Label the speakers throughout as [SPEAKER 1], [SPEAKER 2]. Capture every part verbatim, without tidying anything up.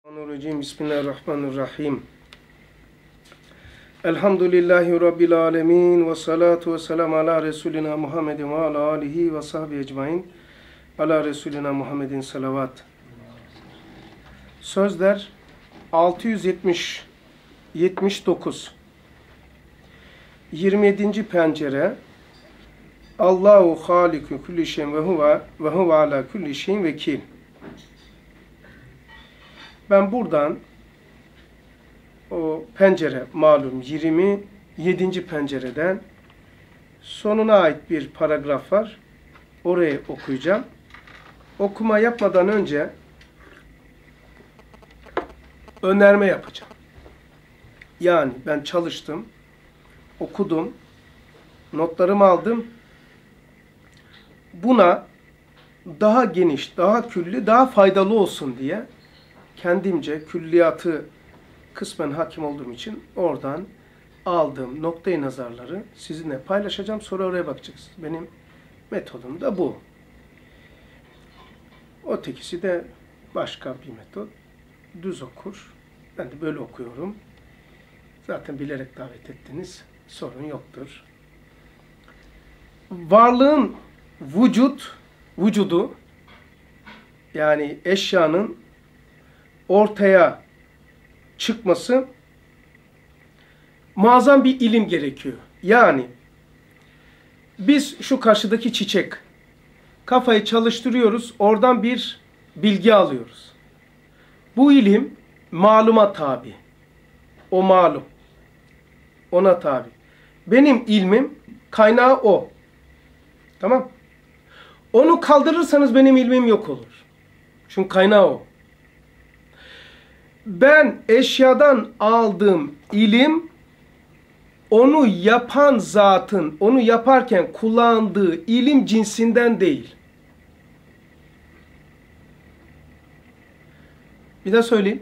[SPEAKER 1] Bismillahirrahmanirrahim. Bismillahirrahmanirrahim. Elhamdülillahi Rabbil alemin. Ve salatu ve selamu ala Resulina Muhammedin ve ala alihi ve sahbihi ecmain. Ala Resulina Muhammedin salavat. Sözler altı yüz yetmiş yetmiş dokuz. yirmi yedinci pencere. Allahu halikü kulli şeyin ve huve ve huve ala kulli şeyin vekil. Ben buradan o pencere malum yirmi yedinci pencereden sonuna ait bir paragraf var. Orayı okuyacağım. Okuma yapmadan önce önerme yapacağım. Yani ben çalıştım, okudum, notlarımı aldım. Buna daha geniş, daha külli, daha faydalı olsun diye kendimce külliyatı kısmen hakim olduğum için oradan aldığım noktayı nazarları sizinle paylaşacağım. Sonra oraya bakacağız. Benim metodum da bu. Ötekisi de başka bir metot. Düz okur. Ben de böyle okuyorum. Zaten bilerek davet ettiniz. Sorun yoktur. Varlığın vücut, vücudu yani eşyanın ortaya çıkması muazzam bir ilim gerekiyor. Yani biz şu karşıdaki çiçek kafayı çalıştırıyoruz, oradan bir bilgi alıyoruz. Bu ilim maluma tabi. O malum. Ona tabi. Benim ilmim kaynağı o. Tamam? Onu kaldırırsanız benim ilmim yok olur. Çünkü kaynağı o. Ben eşyadan aldığım ilim, onu yapan zatın, onu yaparken kullandığı ilim cinsinden değil. Bir daha söyleyeyim.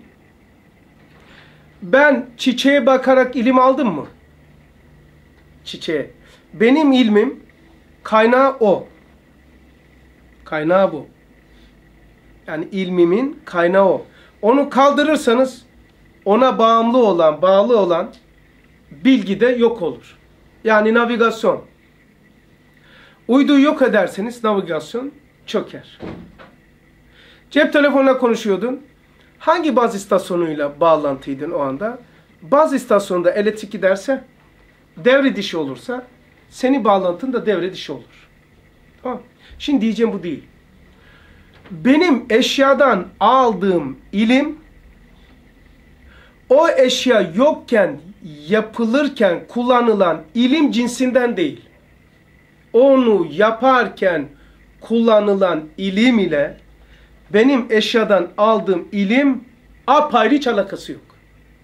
[SPEAKER 1] Ben çiçeğe bakarak ilim aldım mı? Çiçeğe. Benim ilmim, kaynağı o. Kaynağı bu. Yani ilmimin kaynağı o. Onu kaldırırsanız ona bağımlı olan, bağlı olan bilgi de yok olur. Yani navigasyon. Uyduyu yok ederseniz navigasyon çöker. Cep telefonuyla konuşuyordun. Hangi baz istasyonuyla bağlantıydın o anda? Baz istasyonunda elektrik giderse, devre dışı olursa, senin bağlantın da devre dışı olur. Tamam. Şimdi diyeceğim bu değil. Benim eşyadan aldığım ilim, o eşya yokken, yapılırken kullanılan ilim cinsinden değil. Onu yaparken kullanılan ilim ile benim eşyadan aldığım ilim apayrı hiç alakası yok.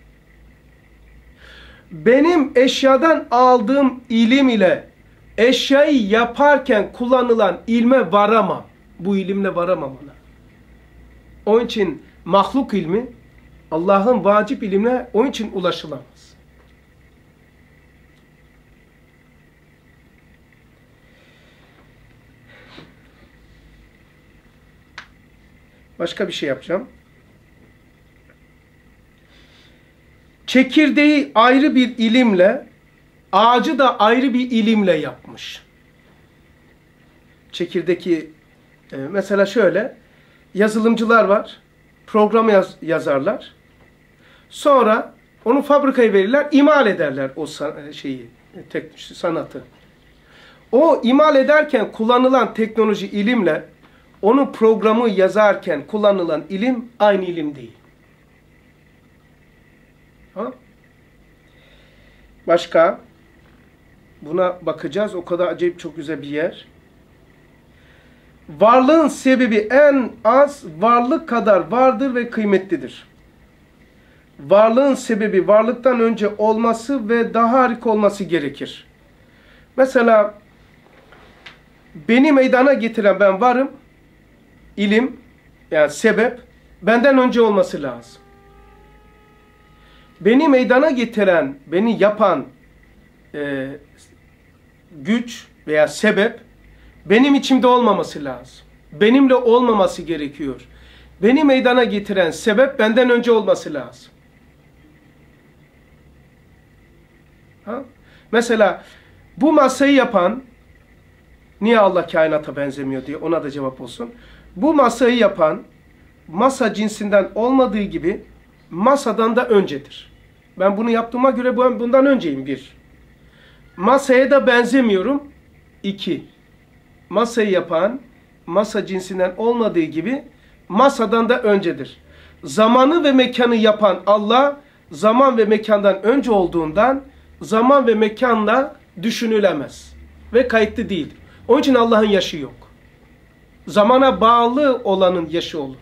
[SPEAKER 1] Benim eşyadan aldığım ilim ile eşyayı yaparken kullanılan ilme varamam. Bu ilimle varamam ona. Onun için mahluk ilmi Allah'ın vacip ilimine onun için ulaşılamaz. Başka bir şey yapacağım. Çekirdeği ayrı bir ilimle, ağacı da ayrı bir ilimle yapmış. Çekirdeki e, mesela şöyle, yazılımcılar var, program yaz, yazarlar. Sonra onu fabrikaya verirler, imal ederler o şeyi, tek, sanatı. O imal ederken kullanılan teknoloji ilimle, onun programı yazarken kullanılan ilim aynı ilim değil. Ha? Başka? Buna bakacağız. O kadar acayip çok güzel bir yer. Varlığın sebebi en az varlık kadar vardır ve kıymetlidir. Varlığın sebebi varlıktan önce olması ve daha harika olması gerekir. Mesela beni meydana getiren ben varım, ilim yani sebep benden önce olması lazım. Beni meydana getiren, beni yapan e, güç veya sebep benim içimde olmaması lazım. Benimle olmaması gerekiyor. beni meydana getiren sebep benden önce olması lazım. Ha? Mesela bu masayı yapan, niye Allah kainata benzemiyor diye ona da cevap olsun. Bu masayı yapan masa cinsinden olmadığı gibi masadan da öncedir. Ben bunu yaptığıma göre bundan önceyim bir. Masaya da benzemiyorum. İki. Masayı yapan masa cinsinden olmadığı gibi masadan da öncedir. Zamanı ve mekanı yapan Allah zaman ve mekandan önce olduğundan zaman ve mekanla düşünülemez ve kayıtlı değildir. Onun için Allah'ın yaşı yok. Zamana bağlı olanın yaşı olur.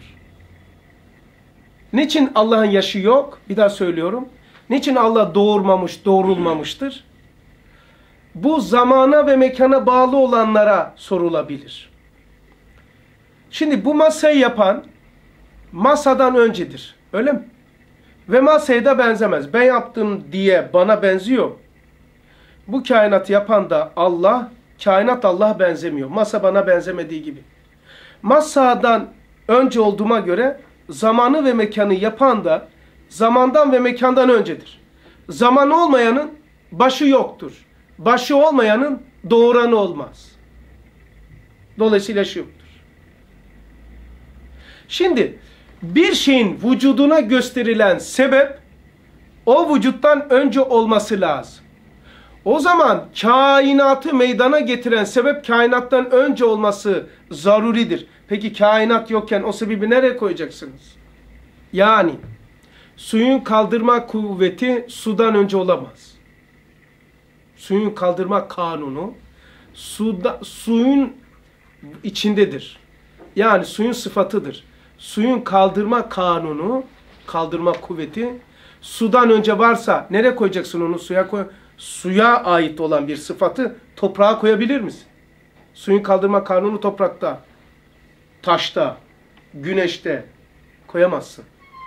[SPEAKER 1] Niçin Allah'ın yaşı yok? Bir daha söylüyorum. Niçin Allah doğurmamış, doğrulmamıştır? Bu zamana ve mekana bağlı olanlara sorulabilir. Şimdi bu masayı yapan masadan öncedir. Öyle mi? Ve masaya da benzemez. Ben yaptım diye bana benziyor. Bu kainatı yapan da Allah, kainat Allah'a benzemiyor. Masa bana benzemediği gibi. Masadan önce olduğuma göre zamanı ve mekanı yapan da zamandan ve mekandan öncedir. Zaman olmayanın başı yoktur. Başı olmayanın doğuranı olmaz. Dolayısıyla şu yoktur. Şimdi bir şeyin vücuduna gösterilen sebep o vücuttan önce olması lazım. O zaman kainatı meydana getiren sebep kainattan önce olması zaruridir. Peki kainat yokken o sebebi nereye koyacaksınız? Yani suyun kaldırma kuvveti sudan önce olamaz. Suyun kaldırma kanunu suda, suyun içindedir. Yani suyun sıfatıdır. Suyun kaldırma kanunu, kaldırma kuvveti sudan önce varsa nereye koyacaksın onu? Suya koy. Suya ait olan bir sıfatı toprağa koyabilir misin? Suyun kaldırma kanunu toprakta, taşta, güneşte koyamazsın.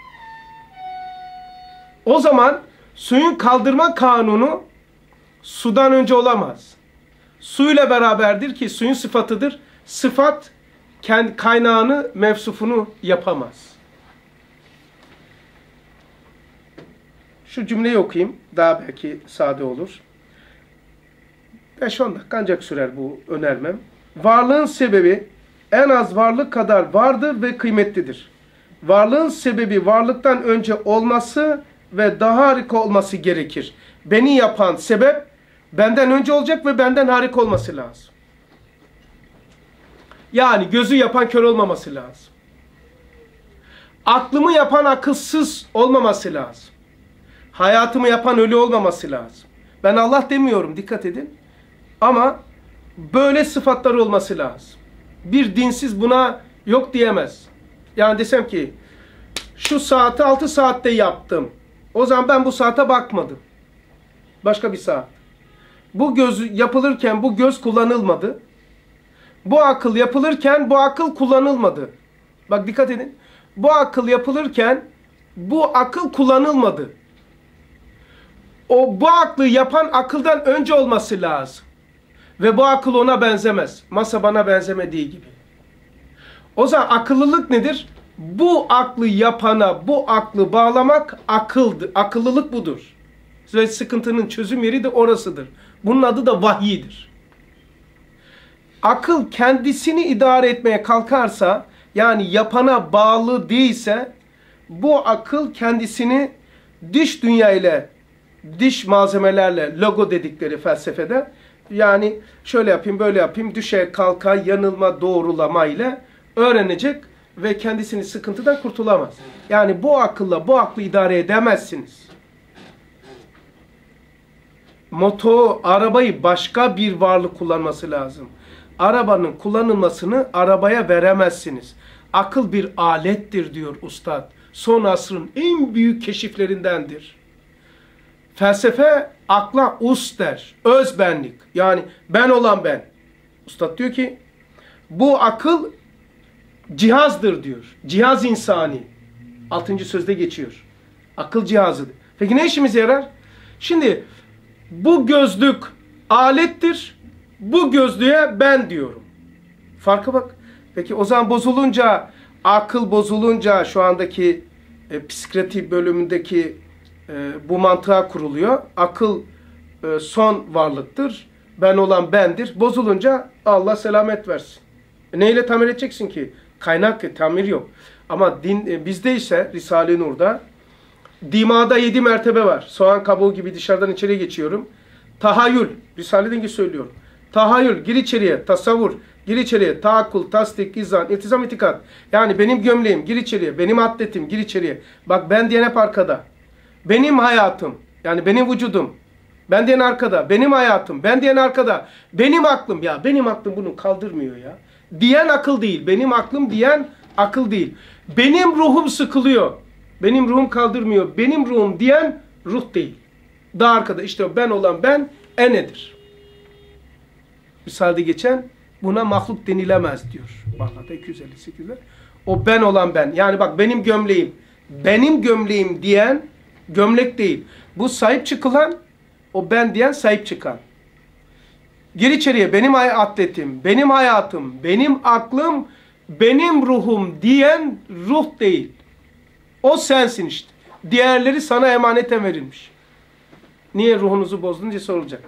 [SPEAKER 1] O zaman suyun kaldırma kanunu sudan önce olamaz. Suyla beraberdir ki suyun sıfatıdır. Sıfat kendi kaynağını, mevsufunu yapamaz. Şu cümleyi okuyayım. Daha belki sade olur. beş on dakika ancak sürer bu önermem. Varlığın sebebi en az varlık kadar vardır ve kıymetlidir. Varlığın sebebi varlıktan önce olması ve daha harika olması gerekir. Beni yapan sebep benden önce olacak ve benden harika olması lazım. Yani gözü yapan kör olmaması lazım. Aklımı yapan akılsız olmaması lazım. Hayatımı yapan ölü olmaması lazım. Ben Allah demiyorum, dikkat edin. Ama böyle sıfatları olması lazım. Bir dinsiz buna yok diyemez. Yani desem ki şu saati altı saatte yaptım. O zaman ben bu saate bakmadım. Başka bir saat. Bu göz yapılırken bu göz kullanılmadı. Bu akıl yapılırken bu akıl kullanılmadı. Bak dikkat edin. Bu akıl yapılırken bu akıl kullanılmadı. O bu aklı yapan akıldan önce olması lazım. Ve bu akıl ona benzemez. Masa bana benzemediği gibi. O zaman akıllılık nedir? Bu aklı yapana bu aklı bağlamak akıldır. Akıllılık budur. Ve sıkıntının çözüm yeri de orasıdır. Bunun adı da vahiydir. Akıl kendisini idare etmeye kalkarsa, yani yapana bağlı değilse, bu akıl kendisini dış dünya ile, dış malzemelerle, logo dedikleri felsefede, yani şöyle yapayım, böyle yapayım, düşe, kalka, yanılma, doğrulama ile öğrenecek ve kendisini sıkıntıdan kurtulamaz. Yani bu akılla bu aklı idare edemezsiniz. Motor, arabayı başka bir varlık kullanması lazım. Arabanın kullanılmasını arabaya veremezsiniz. Akıl bir alettir diyor ustad. Son asrın en büyük keşiflerindendir. Felsefe akla us der. Özbenlik. Yani ben olan ben. Ustad diyor ki bu akıl cihazdır diyor. Cihaz insani. Altıncı sözde geçiyor. Akıl cihazıdır. Peki ne işimize yarar? Şimdi bu gözlük alettir. Bu gözlüğe ben diyorum. Farka bak. Peki o zaman bozulunca akıl bozulunca şu andaki e, psikiyatri bölümündeki e, bu mantığa kuruluyor. Akıl e, son varlıktır. Ben olan bendir. Bozulunca Allah selamet versin. E, neyle tamir edeceksin ki? Kaynak tamir yok. Ama din e, bizde ise Risale-i Nur'da dimada yedi mertebe var. Soğan kabuğu gibi dışarıdan içeri geçiyorum. Tahayyül. Risale'den ki söylüyorum. Tahayyül. Gir içeriye. Tasavvur. Gir içeriye. Taakkul, tasdik, izan, iltizam, itikat. Yani benim gömleğim. Gir içeriye. Benim atletim. Gir içeriye. Bak ben diyen hep arkada. Benim hayatım. Yani benim vücudum. Ben diyen arkada. Benim hayatım. Ben diyen arkada. Benim aklım. Ya benim aklım bunu kaldırmıyor ya. Diyen akıl değil. Benim aklım diyen akıl değil. Benim ruhum sıkılıyor. Benim ruhum kaldırmıyor. Benim ruhum diyen ruh değil. Daha arkada. İşte ben olan ben enedir. Misalde geçen buna mahluk denilemez diyor. Baklada iki yüz elli sekizde. O ben olan ben. Yani bak benim gömleğim. Benim gömleğim diyen gömlek değil. Bu sahip çıkılan, o ben diyen sahip çıkan. Gir içeriye. Benim atletim, benim hayatım, benim aklım, benim ruhum diyen ruh değil. O sensin işte. Diğerleri sana emanete verilmiş. Niye ruhunuzu bozdun diye sorulacak.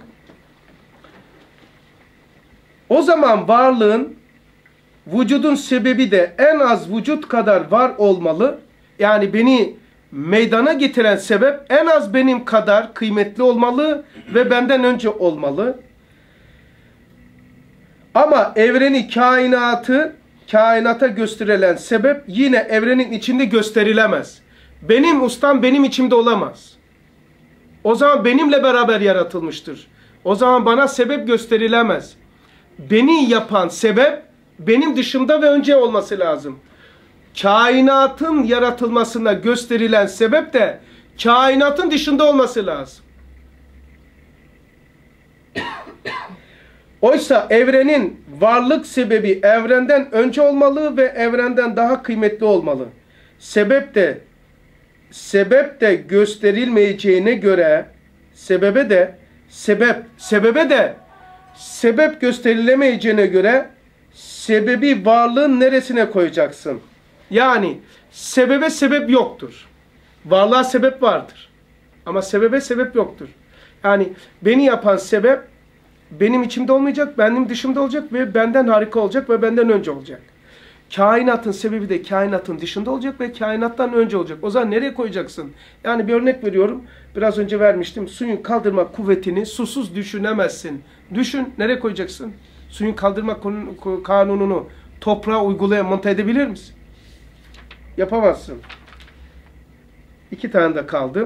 [SPEAKER 1] O zaman varlığın, vücudun sebebi de en az vücut kadar var olmalı. Yani beni meydana getiren sebep en az benim kadar kıymetli olmalı ve benden önce olmalı. Ama evreni, kainatı, kainata gösterilen sebep yine evrenin içinde gösterilemez. Benim ustam benim içimde olamaz. O zaman benimle beraber yaratılmıştır. O zaman bana sebep gösterilemez. Beni yapan sebep benim dışımda ve önce olması lazım. Kainatın yaratılmasına gösterilen sebep de kainatın dışında olması lazım. Oysa evrenin varlık sebebi evrenden önce olmalı ve evrenden daha kıymetli olmalı. Sebep de sebep de gösterilmeyeceğine göre sebebe de sebep sebebe de sebep gösterilemeyeceğine göre sebebi varlığın neresine koyacaksın? Yani sebebe sebep yoktur. Varlığa sebep vardır. Ama sebebe sebep yoktur. Yani beni yapan sebep benim içimde olmayacak, benim dışımda olacak ve benden harika olacak ve benden önce olacak. Kainatın sebebi de kainatın dışında olacak ve kainattan önce olacak. O zaman nereye koyacaksın? Yani bir örnek veriyorum. Biraz önce vermiştim. Suyun kaldırma kuvvetini susuz düşünemezsin. Düşün, nereye koyacaksın? Suyun kaldırma kanununu toprağa uygulayan, monte edebilir misin? Yapamazsın. İki tane de kaldı.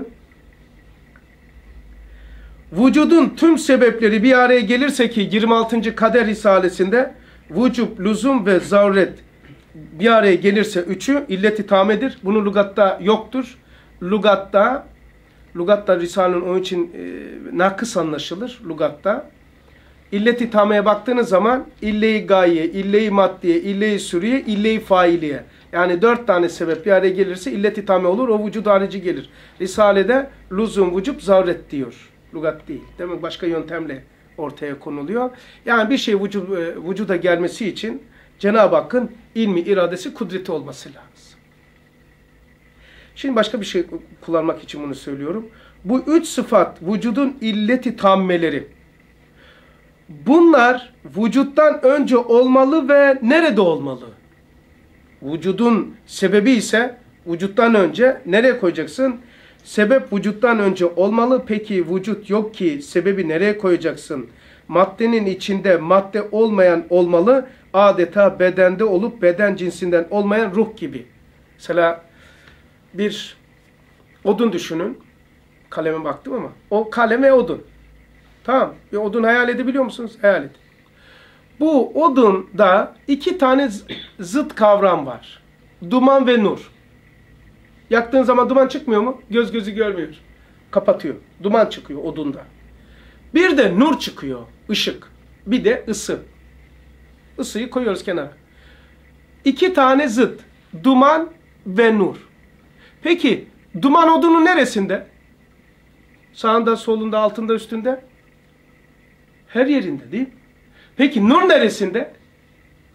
[SPEAKER 1] Vücudun tüm sebepleri bir araya gelirse ki yirmi altıncı Kader Risalesi'nde vücub, lüzum ve zaruret bir araya gelirse üçü illet-i tamedir. Bunu lügatta yoktur. Lügatta lügatta Risale'nin onun için e, nakıs anlaşılır lügatta. İllet-i tameye baktığınız zaman ille-i gaye, ille-i maddiye, ille-i sürüye, ille-i failiye. Yani dört tane sebep bir araya gelirse illet-i tame olur. O vücud harici gelir. Risale'de lüzum, vücub, zaruret diyor. Lugat değil. Demek başka yöntemle ortaya konuluyor. Yani bir şey vücud, vücuda gelmesi için Cenab-ı Hakk'ın ilmi, iradesi, kudreti olması lazım. Şimdi başka bir şey kullanmak için bunu söylüyorum. Bu üç sıfat vücudun illeti tammeleri. Bunlar vücuttan önce olmalı ve nerede olmalı? Vücudun sebebi ise vücuttan önce nereye koyacaksın? Sebep vücuttan önce olmalı. Peki vücut yok ki sebebi nereye koyacaksın? Maddenin içinde madde olmayan olmalı. Adeta bedende olup beden cinsinden olmayan ruh gibi. Mesela bir odun düşünün. Kaleme baktım ama. O kalem ve odun. Tamam. Bir odun hayal edebiliyor musunuz? Hayal edin. Bu odunda iki tane zıt kavram var. Duman ve nur. Yaktığın zaman duman çıkmıyor mu? Göz gözü görmüyor. Kapatıyor. Duman çıkıyor odunda. Bir de nur çıkıyor. Işık. Bir de ısı. Isıyı koyuyoruz kenara. İki tane zıt. Duman ve nur. Peki duman odunun neresinde? Sağında, solunda, altında, üstünde? Her yerinde değil mi? Peki nur neresinde?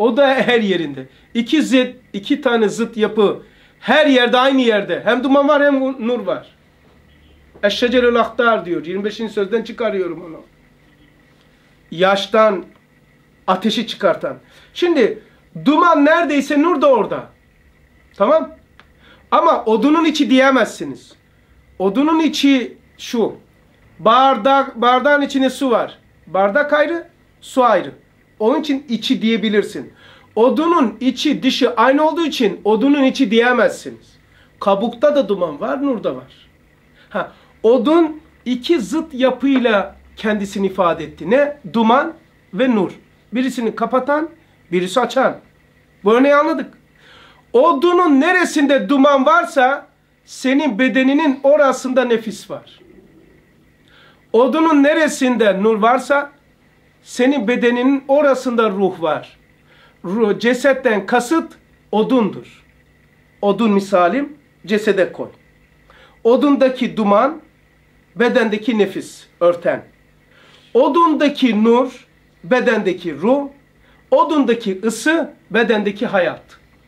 [SPEAKER 1] O da her yerinde. İki zıt, iki tane zıt yapı her yerde aynı yerde. Hem duman var hem nur var. Eşşecerül aktar diyor. yirmi beşinci sözden çıkarıyorum onu. Yaştan ateşi çıkartan. Şimdi duman neredeyse nur da orada. Tamam. Ama odunun içi diyemezsiniz. Odunun içi şu. Bardak, bardağın içine su var. Bardak ayrı, su ayrı. Onun için içi diyebilirsin. Odunun içi dışı aynı olduğu için odunun içi diyemezsiniz. Kabukta da duman var, nur da var. Ha, odun iki zıt yapıyla kendisini ifade etti. Ne? Duman ve nur. Birisini kapatan, birisi açan. Bu örneği anladık. Odunun neresinde duman varsa senin bedeninin orasında nefis var. Odunun neresinde nur varsa senin bedeninin orasında ruh var. Ruh, cesetten kasıt odundur. Odun misalim cesede koy. Odundaki duman bedendeki nefis, örten. Odundaki nur bedendeki ruh. Odundaki ısı bedendeki hayat.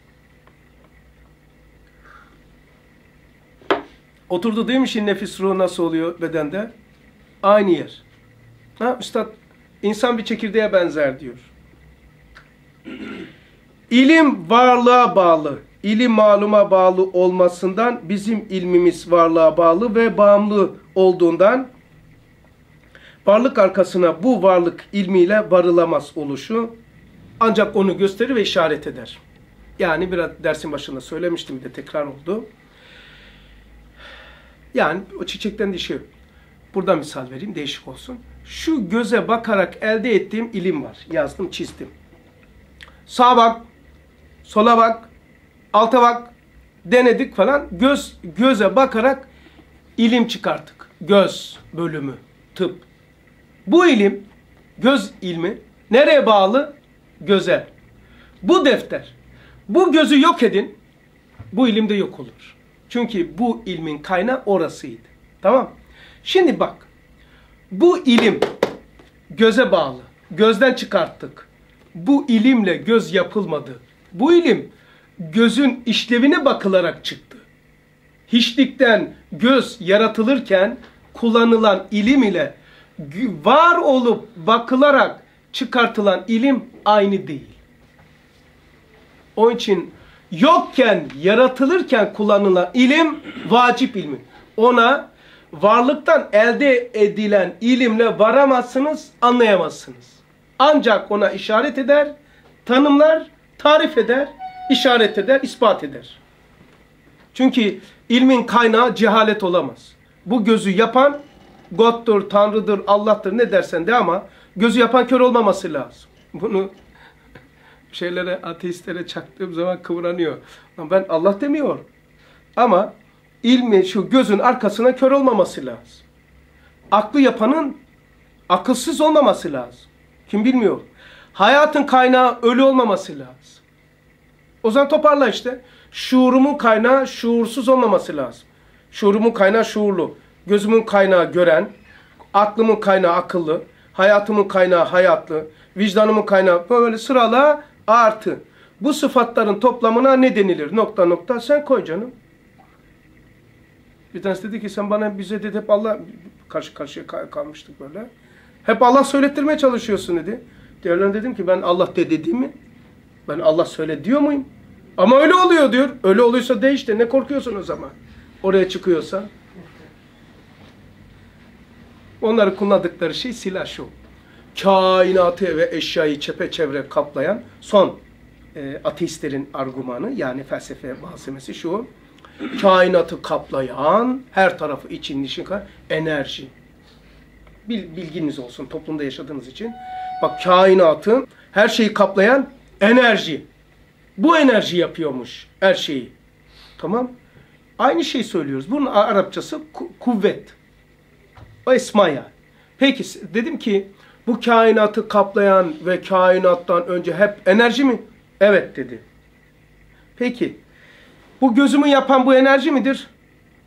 [SPEAKER 1] Oturdu değil mi şimdi nefis ruh nasıl oluyor bedende? Aynı yer. Ha, üstad insan bir çekirdeğe benzer diyor. İlim varlığa bağlı. İlim maluma bağlı olmasından bizim ilmimiz varlığa bağlı ve bağımlı olduğundan varlık arkasına bu varlık ilmiyle varılamaz oluşu ancak onu gösterir ve işaret eder. Yani biraz dersin başında söylemiştim bir de tekrar oldu. Yani o çiçekten dişi. Buradan misal vereyim değişik olsun. Şu göze bakarak elde ettiğim ilim var. Yazdım, çizdim. Sağa bak, sola bak, alta bak, denedik falan. Göz göze bakarak ilim çıkarttık. Göz bölümü, tıp. Bu ilim, göz ilmi nereye bağlı? Göze. Bu defter. Bu gözü yok edin, bu ilim de yok olur. Çünkü bu ilmin kaynağı orasıydı. Tamam. Şimdi bak. Bu ilim göze bağlı. Gözden çıkarttık. Bu ilimle göz yapılmadı. Bu ilim gözün işlevine bakılarak çıktı. Hiçlikten göz yaratılırken kullanılan ilim ile var olup bakılarak çıkartılan ilim aynı değil. Onun için yokken, yaratılırken kullanılan ilim vacip ilmi. Ona varlıktan elde edilen ilimle varamazsınız, anlayamazsınız. Ancak ona işaret eder, tanımlar, tarif eder, işaret eder, ispat eder. Çünkü ilmin kaynağı cehalet olamaz. Bu gözü yapan God'dur, Tanrı'dır, Allah'tır ne dersen de ama gözü yapan kör olmaması lazım. Bunu şeylere, ateistlere çaktığım zaman kıvranıyor. Ben Allah demiyor. Ama ilmi şu gözün arkasına kör olmaması lazım. Aklı yapanın akılsız olmaması lazım. Kim bilmiyor. Hayatın kaynağı ölü olmaması lazım. O zaman toparla işte. Şuurumun kaynağı şuursuz olmaması lazım. Şuurumun kaynağı şuurlu. Gözümün kaynağı gören. Aklımın kaynağı akıllı. Hayatımın kaynağı hayatlı. Vicdanımın kaynağı böyle sırala artı. Bu sıfatların toplamına ne denilir? Nokta nokta sen koy canım. Bir tanesi dedi ki sen bana bize dedi hep Allah karşı karşıya kalmıştık böyle. Hep Allah söylettirmeye çalışıyorsun dedi. Diğerlerine dedim ki ben Allah de dedi mi? Ben Allah söyle diyor muyum? Ama öyle oluyor diyor. Öyle oluyorsa de işte ne korkuyorsun o zaman? Oraya çıkıyorsa. Onları kullandıkları şey silah şu. Kainatı ve eşyayı çepeçevre kaplayan son e, ateistlerin argümanı yani felsefe malzemesi şu. Kainatı kaplayan, her tarafı için dışın enerji. Bil, bilginiz olsun toplumda yaşadığınız için. Bak kainatı her şeyi kaplayan enerji. Bu enerji yapıyormuş her şeyi. Tamam. Aynı şeyi söylüyoruz. Bunun Arapçası ku kuvvet. O esma yani. Peki dedim ki bu kainatı kaplayan ve kainattan önce hep enerji mi? Evet dedi. Peki bu gözümü yapan bu enerji midir?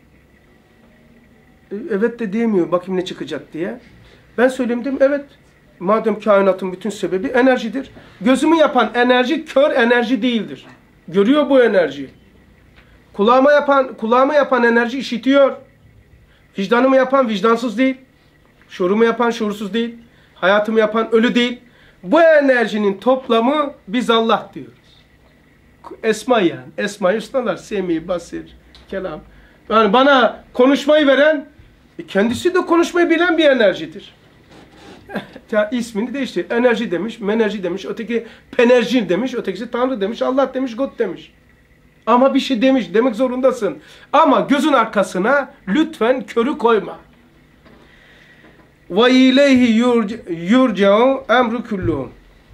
[SPEAKER 1] Evet de diyemiyor. Bakayım ne çıkacak diye. Ben söyleyeyim dedim. Evet. madem kainatın bütün sebebi enerjidir. Gözümü yapan enerji kör enerji değildir. Görüyor bu enerjiyi. Kulağıma yapan, kulağıma yapan enerji işitiyor. Vicdanımı yapan vicdansız değil. Şuurumu yapan şuursuz değil. Hayatımı yapan ölü değil. Bu enerjinin toplamı biz Allah diyoruz. Esma yani. Esma-i Hüsnalar. Semi, basir, kelam. Yani bana konuşmayı veren kendisi de konuşmayı bilen bir enerjidir. Ya ismini değiştir. Enerji demiş, menerji demiş, öteki penerji demiş, ötekisi Tanrı demiş, Allah demiş, God demiş. Ama bir şey demiş, demek zorundasın. Ama gözün arkasına lütfen körü koyma. Ve ileyhi yurca'u emru kulluhum.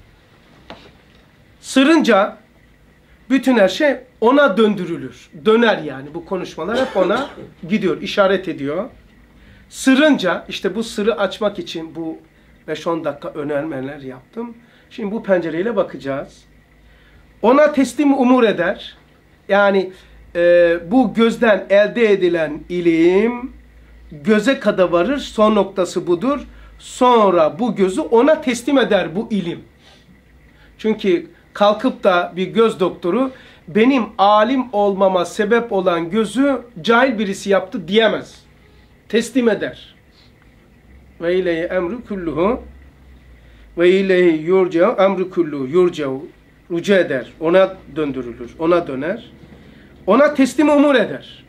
[SPEAKER 1] Sırınca bütün her şey ona döndürülür. Döner yani. Bu konuşmalar hep ona gidiyor, işaret ediyor. Sırınca, işte bu sırrı açmak için bu beş on dakika önermeler yaptım. Şimdi bu pencereyle bakacağız. Ona teslim umur eder. Yani e, bu gözden elde edilen ilim göze kadar varır. Son noktası budur. Sonra bu gözü ona teslim eder bu ilim. Çünkü kalkıp da bir göz doktoru benim alim olmama sebep olan gözü cahil birisi yaptı diyemez. Teslim eder. Ve ileyhi emru kulluhu ve ileyhi yurca'u emru kulluhu yurca'u rücu eder. Ona döndürülür. Ona döner. Ona teslim umur eder.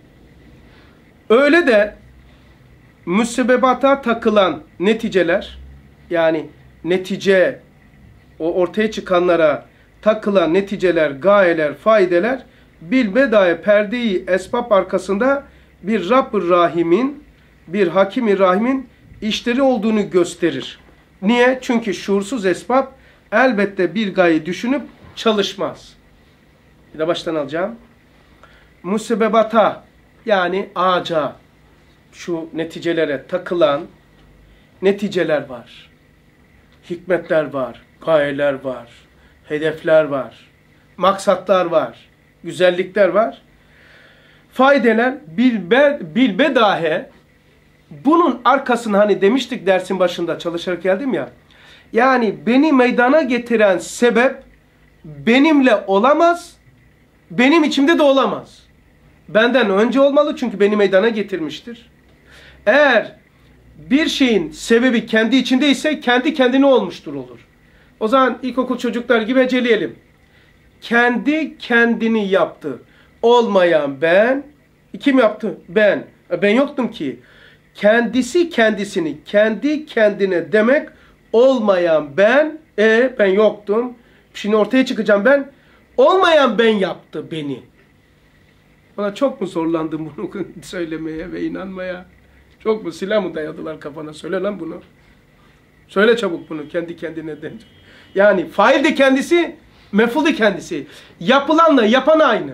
[SPEAKER 1] Öyle de müsebbebata takılan neticeler, yani netice, o ortaya çıkanlara takılan neticeler, gayeler, faydeler bilbedaye perdeyi esbab arkasında bir Rabb-ı Rahim'in, bir Hakim-i Rahim'in işleri olduğunu gösterir. Niye? Çünkü şuursuz esbab elbette bir gaye düşünüp çalışmaz. Bir de baştan alacağım. Musebbebata, yani ağaca, şu neticelere takılan neticeler var. Hikmetler var, gayeler var, hedefler var, maksatlar var, güzellikler var. Faydeler bilbe, bilbedahe bunun arkasını, hani demiştik dersin başında çalışarak geldim ya. Yani beni meydana getiren sebep benimle olamaz, benim içimde de olamaz. Benden önce olmalı çünkü beni meydana getirmiştir. Eğer bir şeyin sebebi kendi içindeyse kendi kendine olmuştur olur. O zaman ilkokul çocuklar gibi heceleyelim. Kendi kendini yaptı. Olmayan ben. Kim yaptı? Ben. Ben yoktum ki. Kendisi kendisini kendi kendine demek olmayan ben. E ben yoktum. Şimdi ortaya çıkacağım ben. Olmayan ben yaptı beni. Bana çok mu zorlandım bunu söylemeye ve inanmaya? Çok mu silah mı dayadılar kafana? Söyle lan bunu. Söyle çabuk bunu kendi kendine de. Yani fail de kendisi, mef'ul de kendisi. Yapılanla yapan aynı.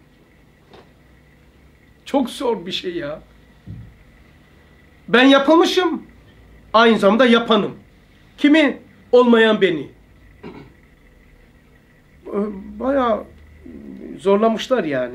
[SPEAKER 1] Çok zor bir şey ya. Ben yapılmışım. Aynı zamanda yapanım. Kimi? Olmayan beni. Bayağı zorlamışlar yani.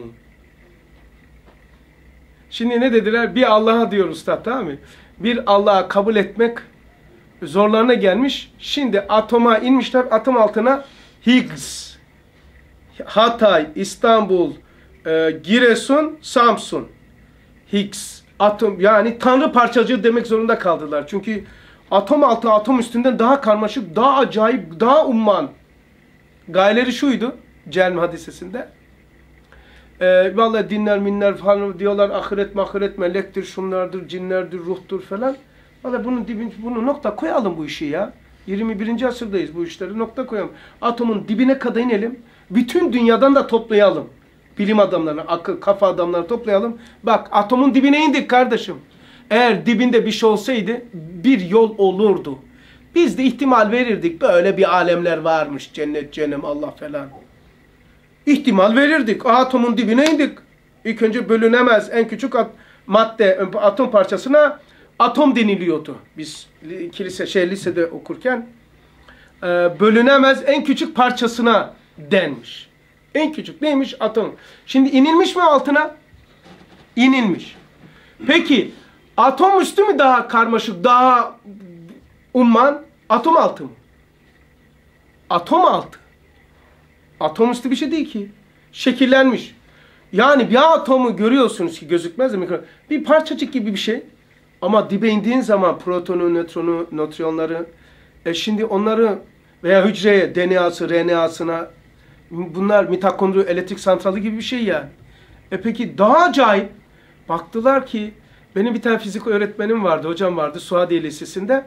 [SPEAKER 1] Şimdi ne dediler? Bir Allah'a diyor usta, tamam mı? Bir Allah'a kabul etmek zorlarına gelmiş. Şimdi atoma inmişler. Atom altına Higgs, Hatay, İstanbul, e, Giresun, Samsun. Higgs, atom, yani Tanrı parçacığı demek zorunda kaldılar. Çünkü atom altı atom üstünden daha karmaşık, daha acayip, daha umman. Gayeleri şuydu Celm hadisesinde. Ee, vallahi dinler minler falan diyorlar, ahiret mahiret melektir, şunlardır, cinlerdir, ruhtur falan. Vallahi bunun dibine, bunu nokta koyalım bu işi ya. yirmi birinci asırdayız, bu işleri nokta koyalım. Atomun dibine kadar inelim. Bütün dünyadan da toplayalım. Bilim adamlarını, akıl, kafa adamlarını toplayalım. Bak atomun dibine indik kardeşim. Eğer dibinde bir şey olsaydı bir yol olurdu. Biz de ihtimal verirdik. Böyle bir alemler varmış. Cennet, cehennem, Allah falan. İhtimal verirdik. Atomun dibine indik. İlk önce bölünemez en küçük at madde, atom parçasına atom deniliyordu. Biz kilise, şey, lisede okurken e, bölünemez en küçük parçasına denmiş. En küçük neymiş? Atom. Şimdi inilmiş mi altına? İnilmiş. Peki atom üstü mü daha karmaşık, daha umman? Atom altı mı? Atom altı. Atom üstü bir şey değil ki. Şekillenmiş. Yani bir atomu görüyorsunuz ki gözükmez de mikro. Bir parçacık gibi bir şey. Ama dibe indiğin zaman protonu, nötronu, nötriyonları, e şimdi onları veya hücreye, D N A'sı, R N A'sına, bunlar mitokondri elektrik santrali gibi bir şey yani. E peki daha acayip. Baktılar ki benim bir tane fizik öğretmenim vardı, hocam vardı Suadiye Lisesi'nde.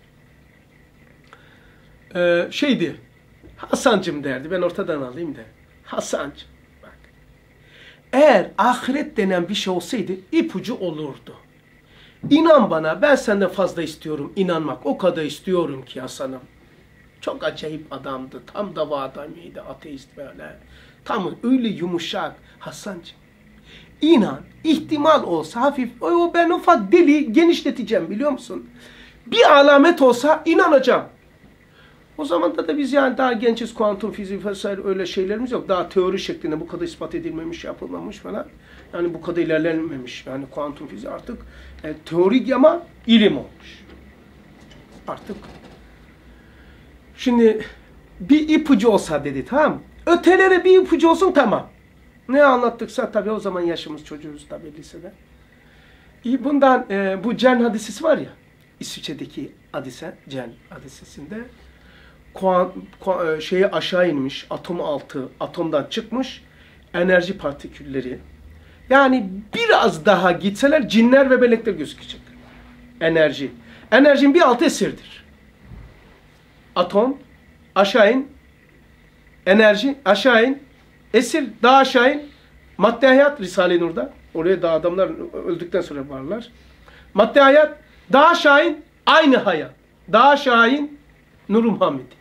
[SPEAKER 1] Ee, şeydi, Hasancım derdi, ben ortadan alayım da. Hasancım bak. Eğer ahiret denen bir şey olsaydı ipucu olurdu. İnan bana, ben senden fazla istiyorum inanmak. O kadar istiyorum ki Hasan'ım. Çok acayip adamdı. Tam dava adamıydı, ateist böyle. Tam öyle yumuşak. Hasancım, İnan, ihtimal olsa hafif, o ben ufak deli genişleteceğim biliyor musun? Bir alamet olsa inanacağım. O zaman da, da biz yani daha gençiz, kuantum fiziği vesaire öyle şeylerimiz yok. Daha teori şeklinde bu kadar ispat edilmemiş, yapılmamış falan. Yani bu kadar ilerlenmemiş. Yani kuantum fiziği artık e, teorik ama ilim olmuş. Artık. Şimdi bir ipucu olsa dedi, tamam mı? Ötelere bir ipucu olsun, tamam. Ne anlattıksa tabii o zaman yaşımız çocuğuz tabii lisede. Bundan e, bu CERN hadisesi var ya, İsviçre'deki hadise, CERN hadisesinde kuan, kuan, e, şeye aşağı inmiş, atom altı, atomdan çıkmış enerji partikülleri. Yani biraz daha gitseler cinler ve melekler gözükecek. Enerji. Enerjinin bir altı esirdir. Atom, aşağı in, enerji, aşağı in, esir, daha aşağı in, madde hayat, Risale-i Nur'da. Oraya da adamlar öldükten sonra varlar. Madde hayat, daha aşağı in, aynı hayat. Daha aşağı in, Nur-u Muhammedi.